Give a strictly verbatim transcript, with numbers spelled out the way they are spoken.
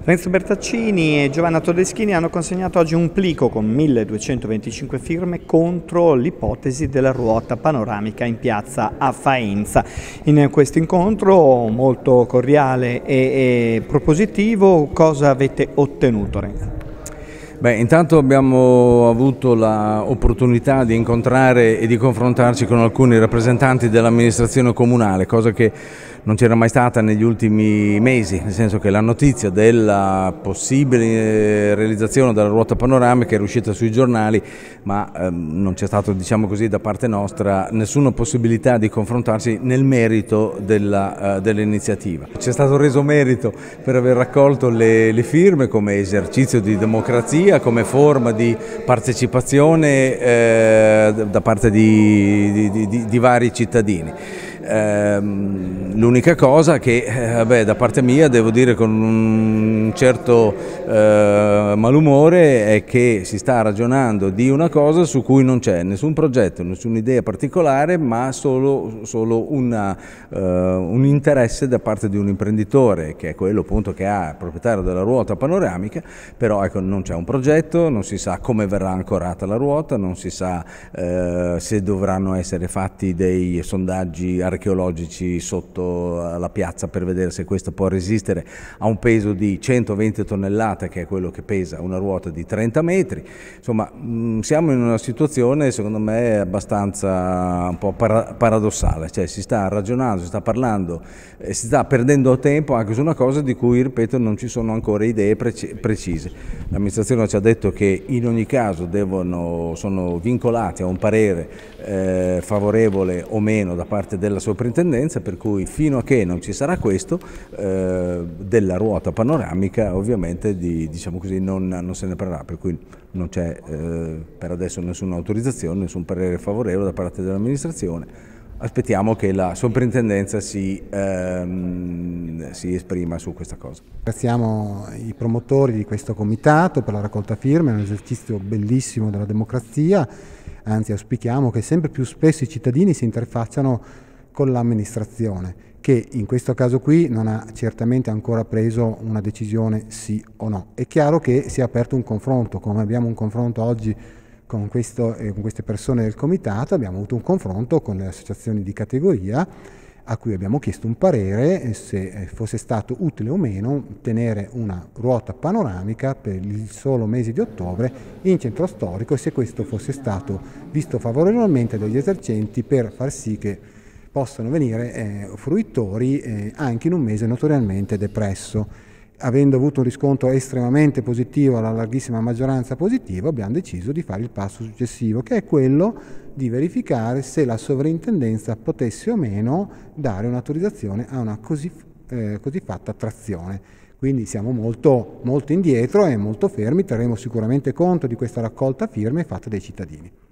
Renzo Bertaccini e Giovanna Todeschini hanno consegnato oggi un plico con milleduecentoventicinque firme contro l'ipotesi della ruota panoramica in piazza a Faenza. In questo incontro molto cordiale e, e propositivo, cosa avete ottenuto, Renzo? Beh, intanto abbiamo avuto l'opportunità di incontrare e di confrontarci con alcuni rappresentanti dell'amministrazione comunale, cosa che non c'era mai stata negli ultimi mesi, nel senso che la notizia della possibile realizzazione della ruota panoramica era uscita sui giornali, ma ehm, non c'è stato, diciamo così, da parte nostra nessuna possibilità di confrontarsi nel merito della, uh, dell'iniziativa. C'è stato reso merito per aver raccolto le, le firme come esercizio di democrazia, come forma di partecipazione eh, da parte di, di, di, di vari cittadini. L'unica cosa che eh, vabbè, da parte mia devo dire con un certo eh, malumore è che si sta ragionando di una cosa su cui non c'è nessun progetto, nessuna idea particolare, ma solo, solo una, uh, un interesse da parte di un imprenditore, che è quello appunto che ha il proprietario della ruota panoramica, però ecco, non c'è un progetto, non si sa come verrà ancorata la ruota, non si sa uh, se dovranno essere fatti dei sondaggi archeologici sotto la piazza per vedere se questa può resistere a un peso di centoventi tonnellate, che è quello che pesa una ruota di trenta metri. Insomma, mh, siamo in una situazione secondo me abbastanza un po' para paradossale, cioè si sta ragionando, si sta parlando, eh, si sta perdendo tempo anche su una cosa di cui, ripeto, non ci sono ancora idee preci precise. L'amministrazione ci ha detto che in ogni caso devono, sono vincolati a un parere eh, favorevole o meno da parte della soprintendenza, per cui fino a che non ci sarà questo, eh, della ruota panoramica ovviamente di, diciamo così, non, non se ne parlerà, per cui non c'è eh, per adesso nessuna autorizzazione, nessun parere favorevole da parte dell'amministrazione. Aspettiamo che la soprintendenza si, ehm, si esprima su questa cosa. Ringraziamo i promotori di questo comitato per la raccolta firme, è un esercizio bellissimo della democrazia, anzi auspichiamo che sempre più spesso i cittadini si interfacciano con l'amministrazione, che in questo caso qui non ha certamente ancora preso una decisione sì o no. È chiaro che si è aperto un confronto, come abbiamo un confronto oggi con, questo, eh, con queste persone del comitato, abbiamo avuto un confronto con le associazioni di categoria a cui abbiamo chiesto un parere se fosse stato utile o meno tenere una ruota panoramica per il solo mese di ottobre in centro storico e se questo fosse stato visto favorevolmente dagli esercenti per far sì che possano venire eh, fruitori eh, anche in un mese notoriamente depresso. Avendo avuto un riscontro estremamente positivo, alla larghissima maggioranza positivo, abbiamo deciso di fare il passo successivo, che è quello di verificare se la sovrintendenza potesse o meno dare un'autorizzazione a una così, eh, così fatta trazione. Quindi siamo molto, molto indietro e molto fermi, terremo sicuramente conto di questa raccolta firme fatta dai cittadini.